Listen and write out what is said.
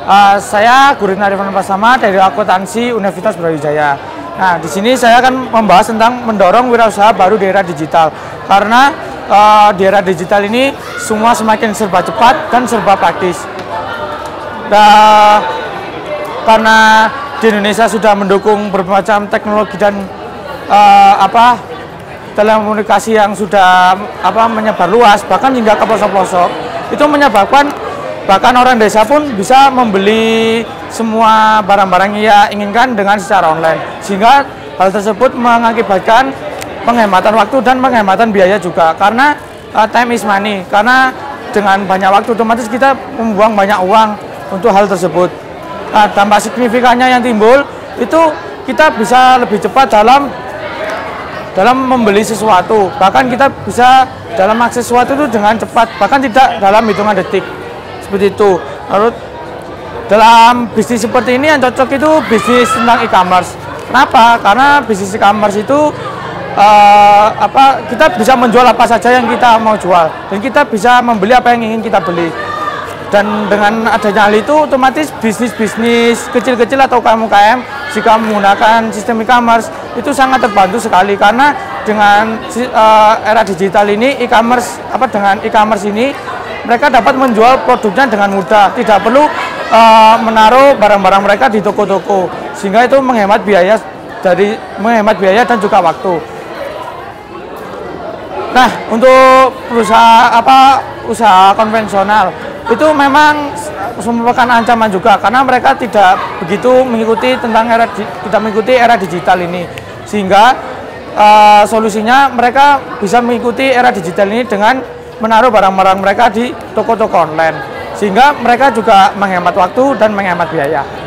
Saya Guritno Arifin Pratama dari Akuntansi Universitas Brawijaya. Nah, di sini saya akan membahas tentang mendorong wirausaha baru di era digital. Karena di era digital ini semua semakin serba cepat dan serba praktis. Karena di Indonesia sudah mendukung berbagai macam teknologi dan telekomunikasi yang sudah menyebar luas, bahkan hingga ke pelosok-pelosok, itu menyebabkan bahkan orang desa pun bisa membeli semua barang-barang yang ia inginkan dengan secara online. Sehingga hal tersebut mengakibatkan penghematan waktu dan penghematan biaya juga. Karena time is money. Karena dengan banyak waktu otomatis kita membuang banyak uang untuk hal tersebut. Dampak signifikannya yang timbul itu kita bisa lebih cepat dalam membeli sesuatu. Bahkan kita bisa dalam akses sesuatu itu dengan cepat, bahkan tidak dalam hitungan detik. Seperti itu. Lalu dalam bisnis seperti ini yang cocok itu bisnis tentang e-commerce. Kenapa? Karena bisnis e-commerce itu kita bisa menjual apa saja yang kita mau jual, dan kita bisa membeli apa yang ingin kita beli. Dan dengan adanya hal itu otomatis bisnis-bisnis kecil-kecil atau UMKM jika menggunakan sistem e-commerce itu sangat terbantu sekali, karena dengan era digital ini dengan e-commerce ini mereka dapat menjual produknya dengan mudah, tidak perlu menaruh barang-barang mereka di toko-toko, sehingga itu menghemat biaya dan juga waktu. Nah, untuk usaha konvensional itu memang merupakan ancaman juga, karena mereka tidak begitu mengikuti era digital ini, sehingga solusinya mereka bisa mengikuti era digital ini dengan menaruh barang-barang mereka di toko-toko online, sehingga mereka juga menghemat waktu dan menghemat biaya.